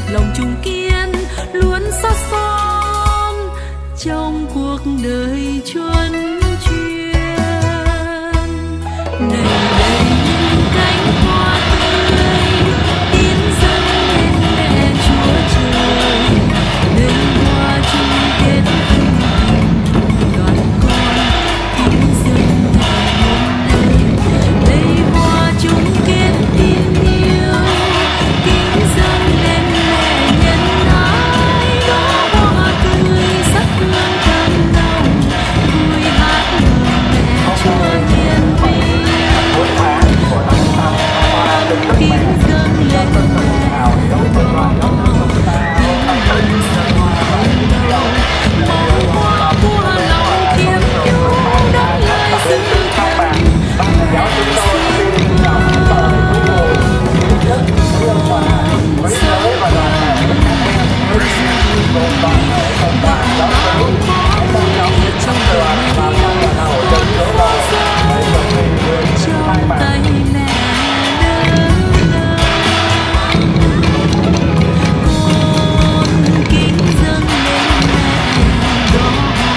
lòng chung kiên luôn sát son trong cuộc đời chuân chuyên. Này đây những cánh hoa tươi tiến dâng lên mẹ Chúa Trời, đây hoa chung kết thân tình đoàn con kính dâng mẹ hôm nay, đây hoa chung kết tin yêu kính dâng lên mẹ nhân ái, đó hoa tươi sắc hương thơm nồng vui hát mừng mẹ Chúa hiền vi. Kính dâng lên mẹ đó màu hoa của lòng thiêng nhung đón lời sự thành mẹ xin trong tay mẹ kính dâng lên mẹ đó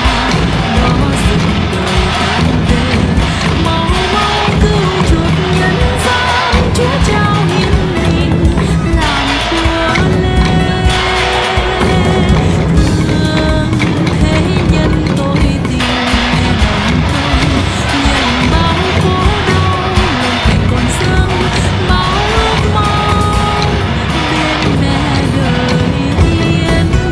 dừng đời tan về mau mau cứu chuộc nhân gian, Chúa trao hiến mình làm vua lên thương thế nhân tôi tình mẹ đồng công nhận bao khổ đau lòng thành còn dâng bao ước mong bên mẹ đời yên vui.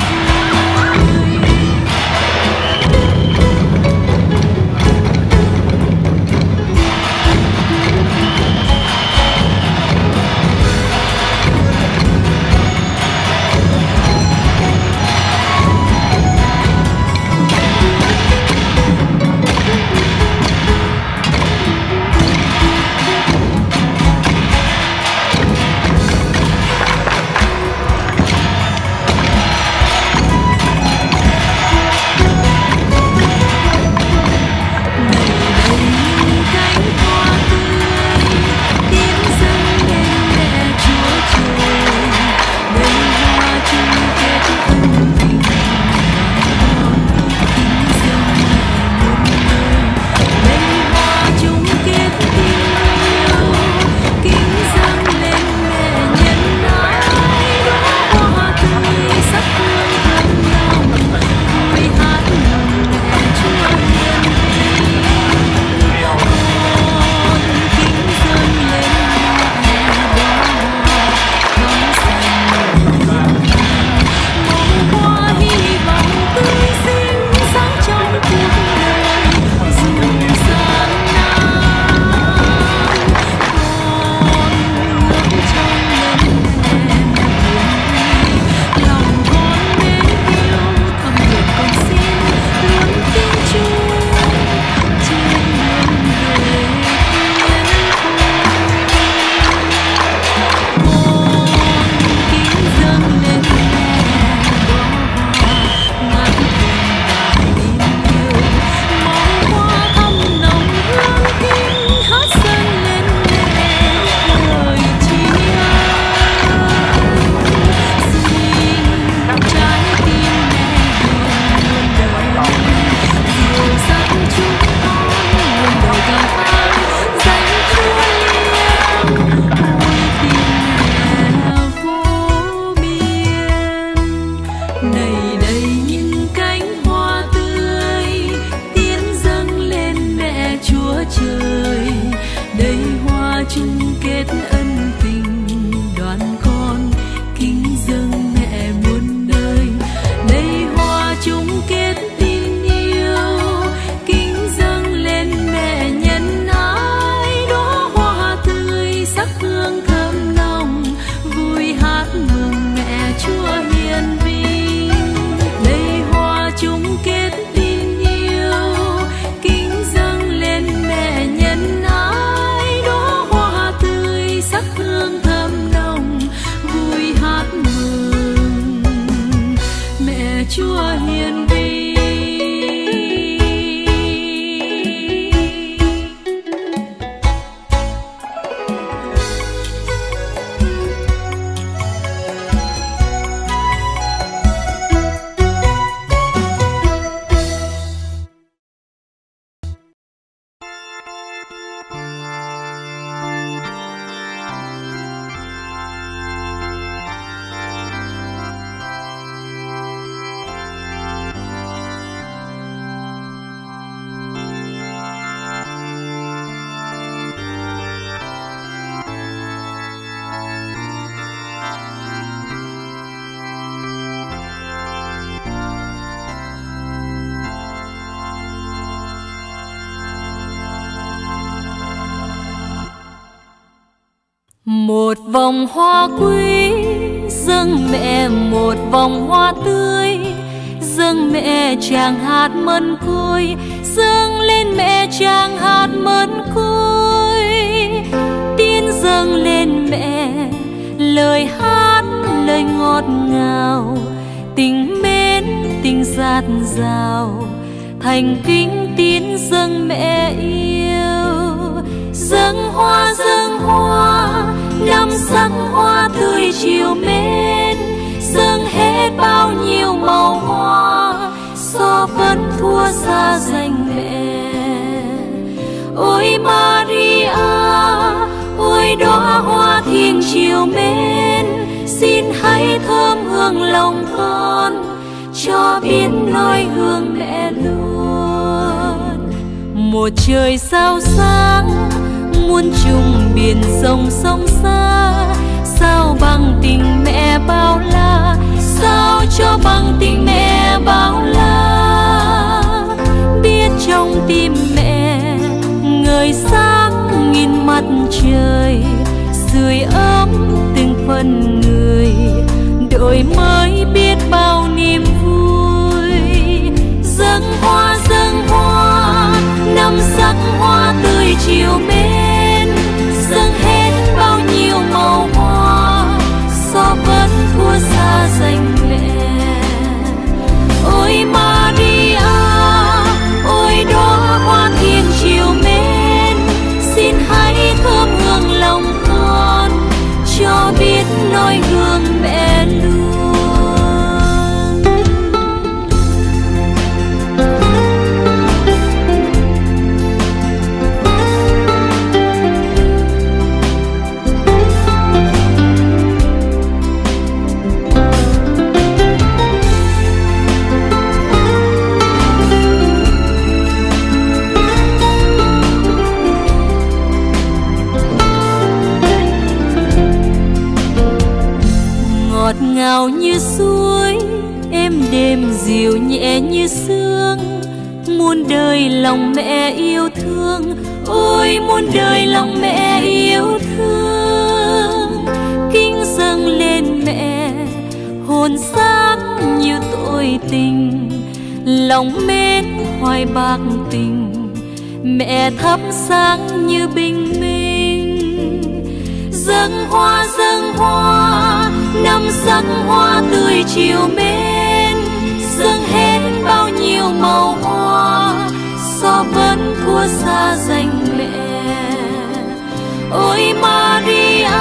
Này đây những cánh hoa tươi tiến dâng lên mẹ Chúa Trời, đây hoa chung kết ân tình đoàn con kính dâng mẹ muôn đời, đây hoa chung kết tin yêu kính dâng lên mẹ nhân ái, đó hoa tươi sắc hương thơm nồng vui hát mừng mẹ Chúa hiền vi. Chung kết tin yêu kính dâng lên mẹ nhân ái, đó hoa tươi sắc hương thơm nồng vui hát mừng mẹ Chúa hiền vi. vòng hoa quý, dâng mẹ một vòng hoa tươi, dâng mẹ tràng hạt mân côi, dâng lên mẹ tràng hạt mân côi. Tiến dâng lên mẹ lời hát, lời ngọt ngào, tình mến tình dạt dào, thành kính tiến dâng mẹ yêu. Dâng hoa năm sắc hoa tươi chiều mến, dâng hết bao nhiêu màu hoa, so vẫn thua xa danh mẹ. Ôi Maria, ôi đóa hoa thiêng chiều mến, xin hãy thơm hương lòng con, cho biết noi hương mẹ luôn. Một trời sao sáng, muôn trùng biển rộng sông xa, sao bằng tình mẹ bao la, sao cho bằng tình mẹ bao la. Biết trong tim mẹ ngời sáng nghìn mặt trời, sưởi ấm từng phần người, đổi mới biết bao niềm vui. Dâng hoa năm sắc hoa tươi chiều mến, dâng hết bao nhiêu màu hoa, so vẫn thua xa danh mẹ. Ôi Maria, ôi đóa hoa thiêng chiều mến, xin hãy thơm hương lòng con, cho biết noi hương mẹ luôn. Ngọt ngào như suối, êm đềm dịu nhẹ như sương, muôn đời lòng mẹ yêu thương, ôi muôn đời lòng mẹ yêu thương. Kính dâng lên mẹ hồn xác như tội tình, lòng mến hoài bạc tình, mẹ thắp sáng như bình minh. Dâng hoa năm sắc hoa tươi chiều mến, dâng hết bao nhiêu màu hoa, so vẫn thua xa danh mẹ. Ôi Maria,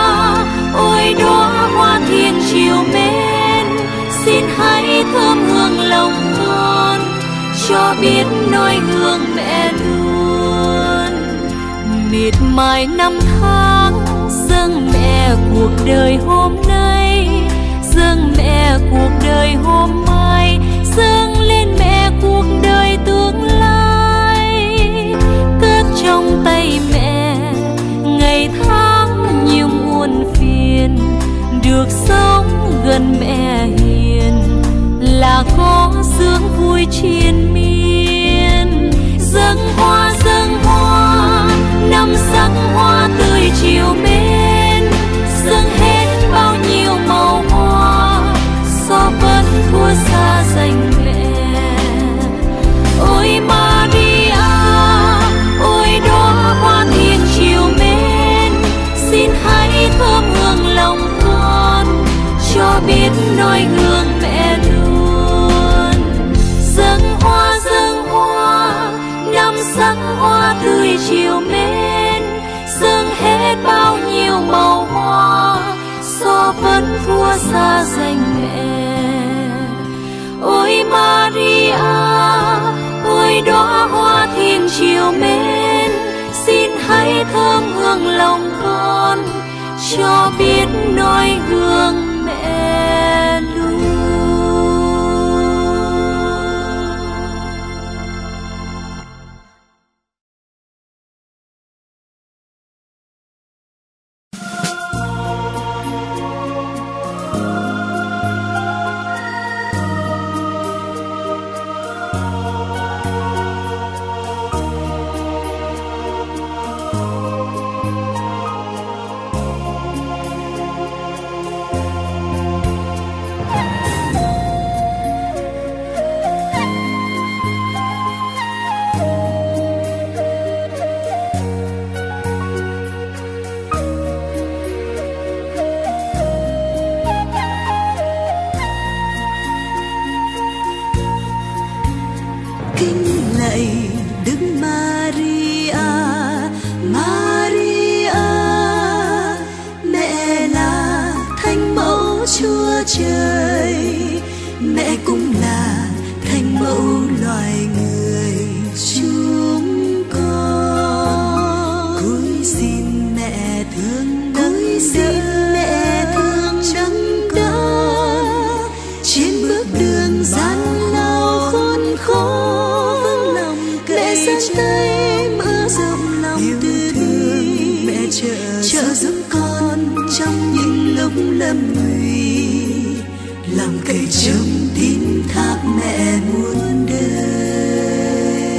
ôi đóa hoa thiêng chiều mến, xin hãy thơm hương lòng con, cho biết noi hương mẹ luôn. Miệt mài năm tháng, dâng mẹ cuộc đời hôm nay, dâng mẹ cuộc đời hôm mai, dâng lên mẹ cuộc đời tương lai. Cất trong tay mẹ ngày tháng nhiều muôn phiền, được sống gần mẹ hiền là có sướng vui triền miên. Dâng hoa năm sắc hoa tươi chiều mến, dâng hết bao nhiêu màu hoa, so vẫn thua xa danh mẹ. Ôi Maria, ôi đóa hoa thiêng chiều mến, xin hãy thơm hương lòng con, cho biết noi hương mẹ luôn. Dâng hoa năm sắc hoa tươi chiều mến, dâng hết bao nhiêu màu hoa, so vẫn thua xa danh mẹ. Ôi Maria, ôi đóa hoa thiêng chiều mến, xin hãy thơm hương lòng con, cho biết noi hương mẹ luôn. trời. Mẹ cũng là thành mẫu loài người chúng con. Cúi xin mẹ thương nâng đỡ trên bước đường gian lao khốn khó. Mẹ giang tay mở rộng lòng từ bi, mẹ trợ giúp con trong những lúc lâm nguy, làm cây trồng tín thác mẹ muôn đời.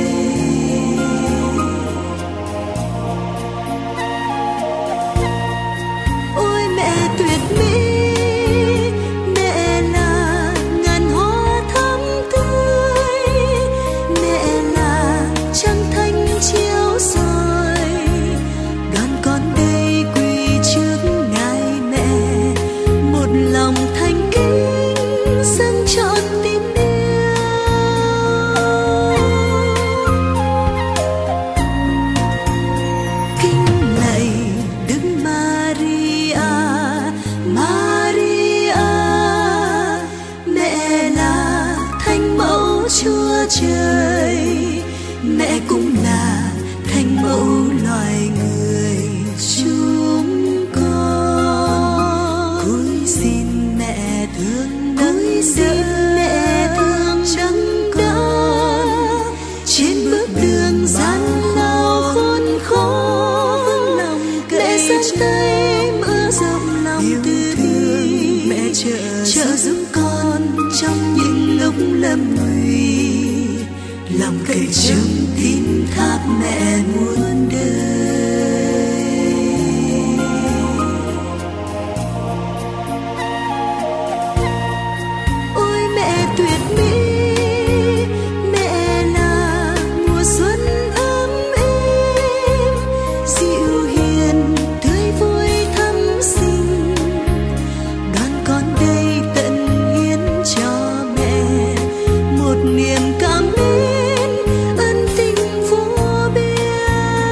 Ôi mẹ tuyệt mỹ, mẹ là ngàn hoa thắm tươi, mẹ là trăng thanh chiếu soi. Đoàn con đây quỳ trước ngài mẹ, một lòng thành kính dâng trọn tình yêu. Kính lạy Đức Maria, Maria, mẹ là thánh mẫu Chúa Trời. Mẹ cũng là thánh mẫu loài người chúng con. Cúi xin mẹ thương nâng đỡ trên bước đường gian lao khốn khó. Mẹ giang tay mở rộng lòng từ bi, mẹ trợ giúp con trong những lúc lâm nguy, làm cây trồng tín thác mẹ muôn đời. Ôi mẹ tuyệt mỹ, mẹ là mùa xuân ấm êm, dịu hiền tươi vui thắm xinh. Đoàn con đây tận hiến cho mẹ một niềm cảm mến ân tình vô biên.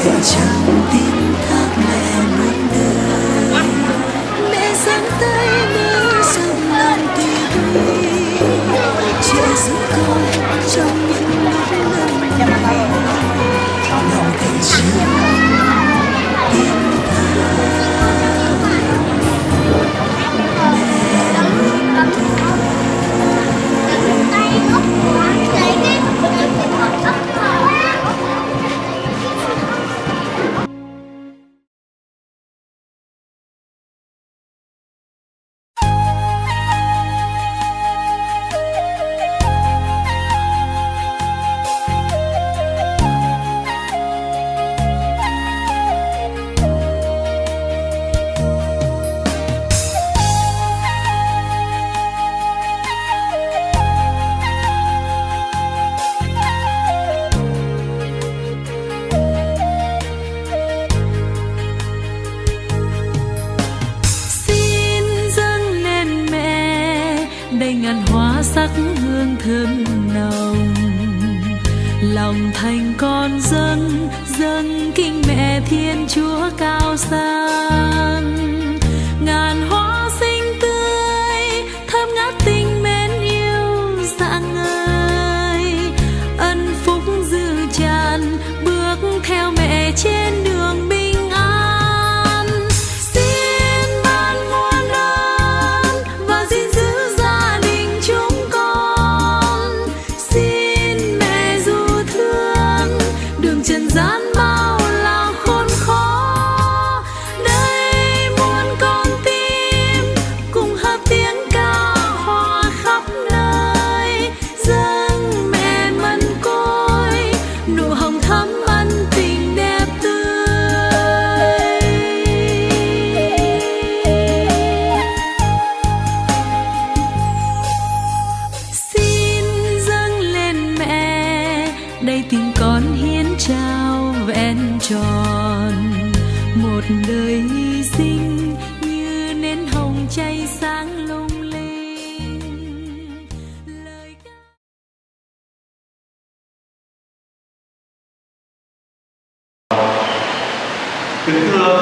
thể chẳng tin thác mẹ muôn đời. Mẹ giang tay mơ rộng lòng tùy vui, che giúp con trong những lúc ngần ngại. Lòng thể chẳng tin đầy ngàn hoa sắc hương thơm nồng. Lòng thành con dâng dâng kính mẹ Thiên Chúa cao sang. Ngàn hoa xinh tươi thơm ngát tình mến yêu rạng ngời. Ân phúc dư tràn bước theo mẹ trên đường bình an. Xin ban muôn ơn và gìn giữ gia đình chúng con. Xin mẹ dù thương đường trần gian bao là khốn khó. Đây muôn con tim cùng hợp tiếng ca hòa khắp nơi. Dâng mẹ mân côi nụ hồng thắm ân tình đẹp tươi. Xin dâng lên mẹ đây tình con hiến trao vẹn tròn. Một đời hy sinh như nến hồng cháy sáng lung linh. Lời ca Kính thưa